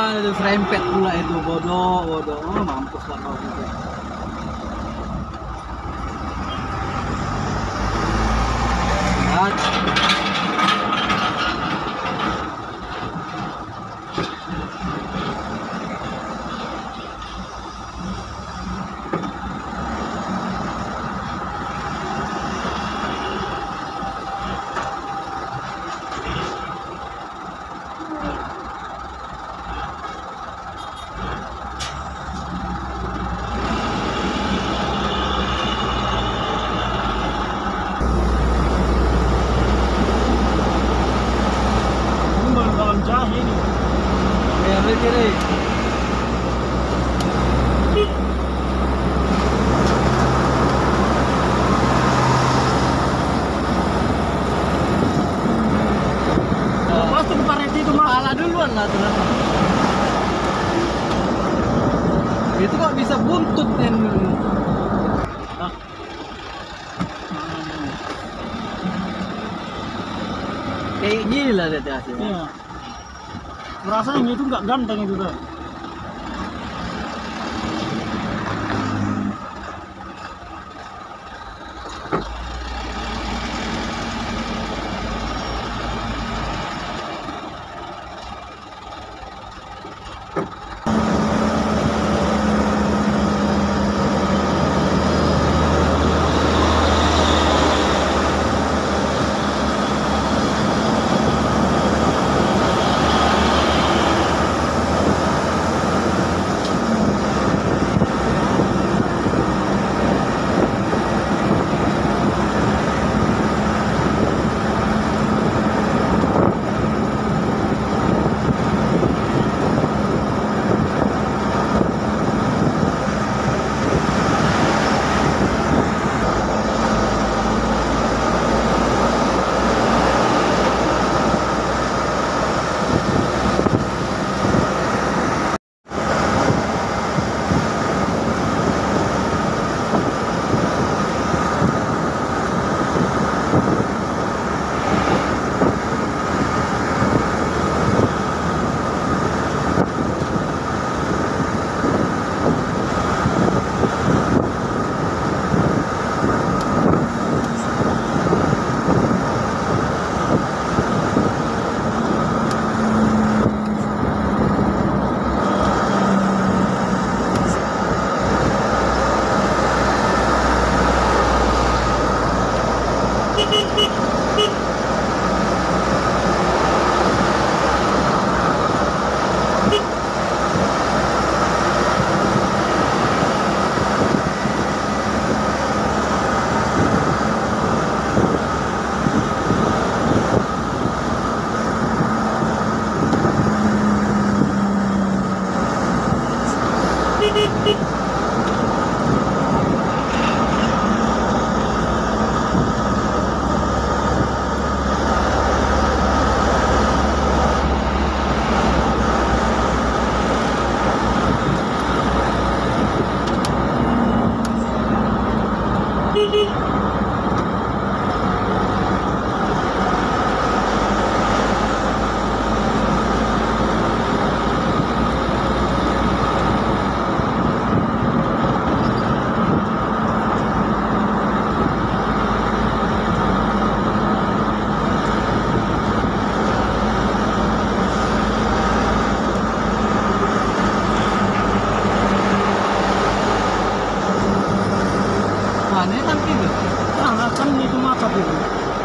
itu serempet pula itu, bodoh. Oh, mampus lah kau gitu. Jahe ini. Ya, kiri. Pasti paret itu mah. Pala duluan lah ternyata. Itu kok bisa buntut yang dulu. Kayak gila deh hasilnya. Iya. Rasanya itu nggak ganteng itu tuh. Mana kan gitu? Nah, kan itu mata itu.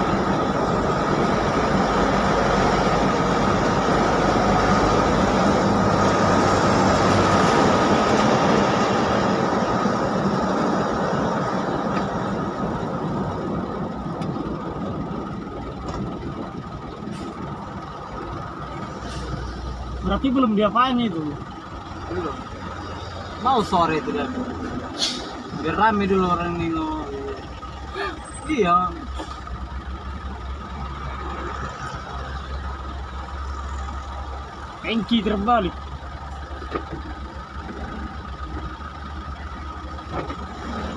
Berarti belum diapain itu. Belum. Mau sore itu dan biar rame dulu orang Nino. Iya. Engki terbalik.